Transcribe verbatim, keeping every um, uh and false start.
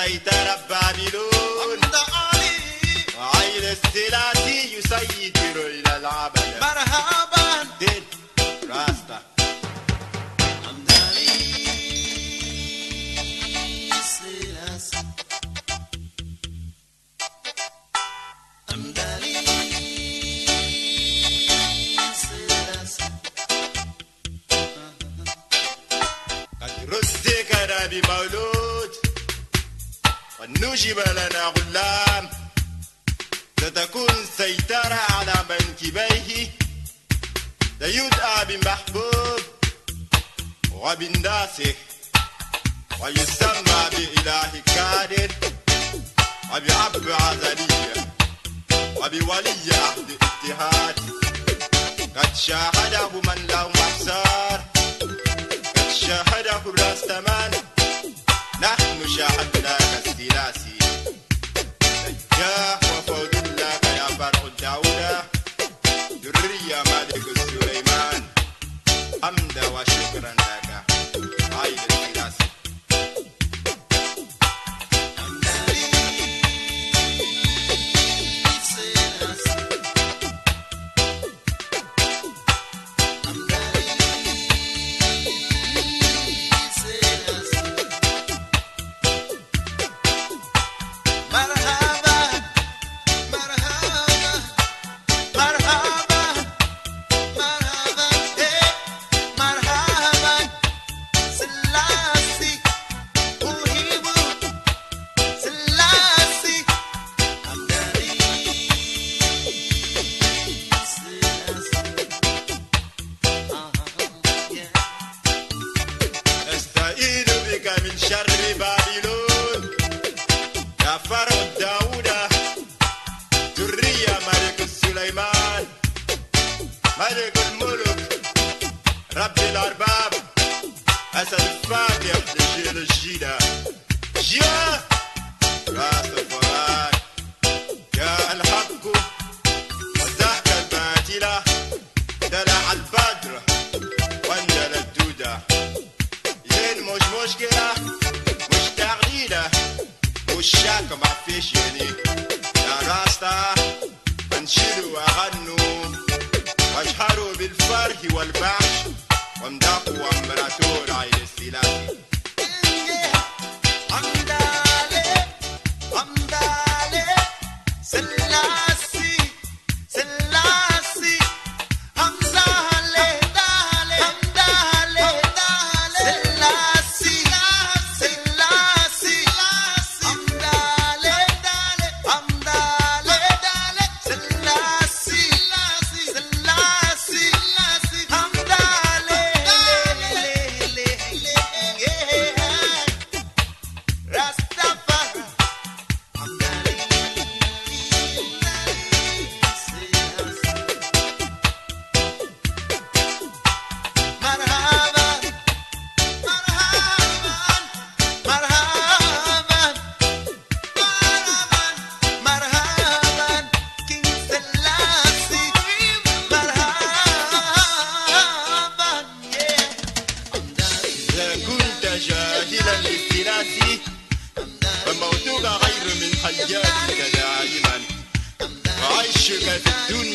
سيطرة بابلون وعيل السلاسي يسيطر إلى العبد. مرحبا دين راستا بمولود ونجب لنا غلام ستكون سيطرة على منكبيه ليدعى بمحبوب وبالناسخ ويسمى بإله كادر وبعب عزلية وبولي عهد اتحاد قد شاهده من له محسار قد شاهده الراستمان نحن شاهدناك السلاسي نجاح وفوز لك يا فرع الدولة ذرية ملك سليمان حمدا وشكرا لك عائلة السلاسي. من شر بابلون يا فرع داوود ذرية ملك سليمان ملك الملك رب الأرباب أسد الفاتح لجيل الجيلة جاء راس الفرات جاء الحق وزهق الباطلة دلع البدر وانجل الدودة مش مشكلة مش تغليلة مش شاكة ما فيش يعني يا راستا انشدوا واغنوا واشهروا بالفرح والبحش وامدحوا امبراطور عائلة السلاسي. حمدالي حمدالي سلاسي سلاسي حمدالي دالي حمدالي جاهلا للسلاسي فموتك غير من حياتك دائما وعيشك في الدنيا